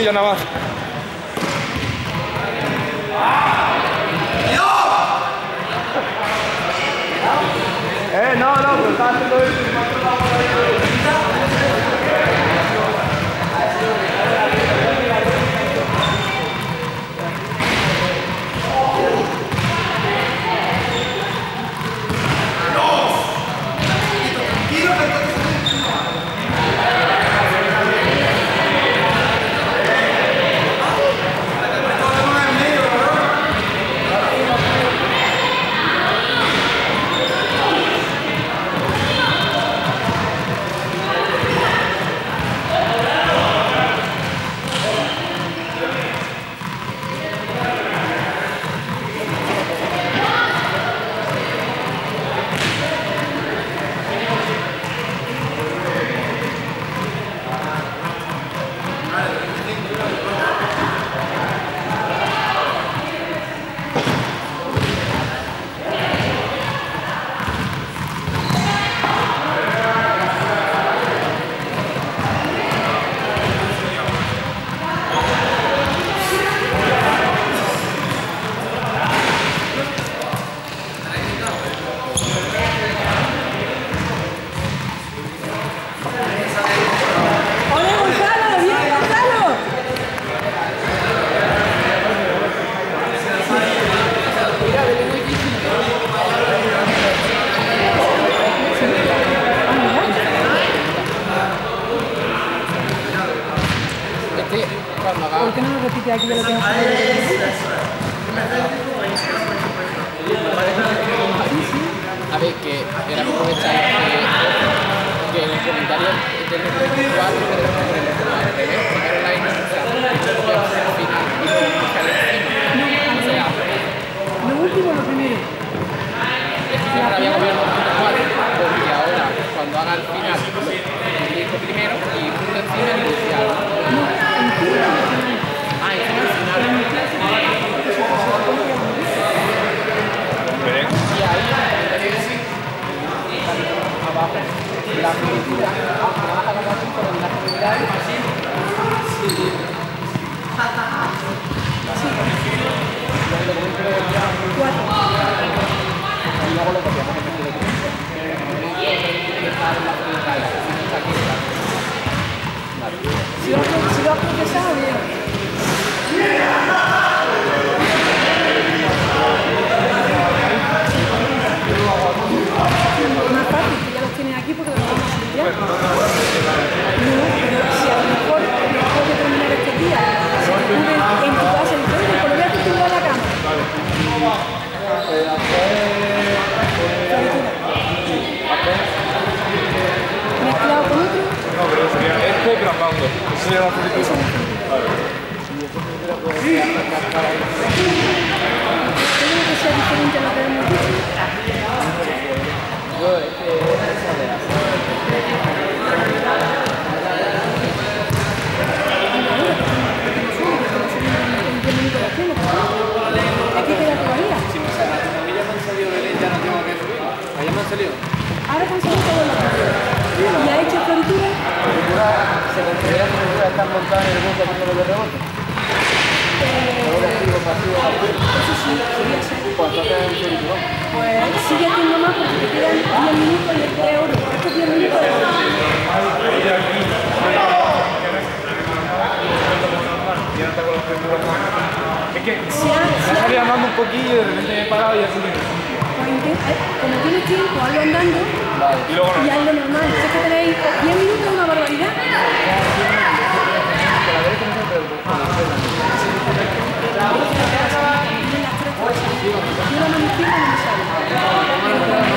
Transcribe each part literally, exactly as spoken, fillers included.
poquillo nada más. Eh, no, no, pero estaba haciendo eso. ¿Por qué no me repite aquí de lo que hemos hablado? A ver, que era aprovechar que, que en el comentario del cuatro que debemos poner al revés, primero la inicial, después al final y luego al encima. O sea, lo último o lo primero. Es que siempre había gobierno punto cuatro, porque ahora cuando haga el final, dice primero y punto encima el inicial. No, encima. Ah, encima el final. Y ahí, abajo, la felicidad, baja la base por la felicidad. Y luego lo copiamos en el documento. Si lo has procesado bien. Más fácil, que ya los tienes aquí porque los vamos a estudiar. No, pero si a lo mejor después de terminar este día se te ocurre en tu casa el código, pues lo voy a configurar la cámara. Mezclado con otro. No, pero sería este grabando. Eso sería la felicidad. Tengo que ser diferente a lo que hemos dicho. Yo es que esa de la Aquí queda todavía. Si me sale, como a mí ya me han salido de ley, ya no tengo que subir. ¿Allá me han salido? Ahora conseguimos todo lo que y ha hecho floritura. se considera que la están montadas en el bus haciendo los de rebote. Luego los activos pasivos. Eso sí, sería ser. Pues entonces es un floriturón. Pues sigue haciendo más porque te quedan diez minutos y de oro. Estos diez minutos de oro. Es que se ha salido andando un poquillo y de repente me he parado y así. Pues intenta, eh, como tienes tiempo, hazlo andando Y luego no. y hazlo normal. Si es que tenéis diez minutos es una barbaridad. Yo la manipula y no me sale.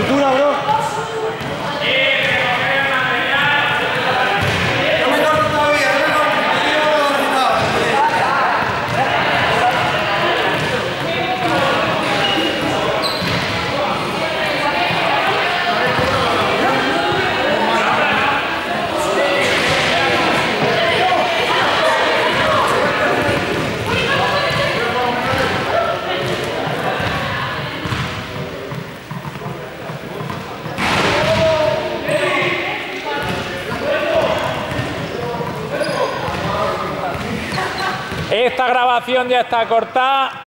Cintura, bro. Esta grabación ya está cortada.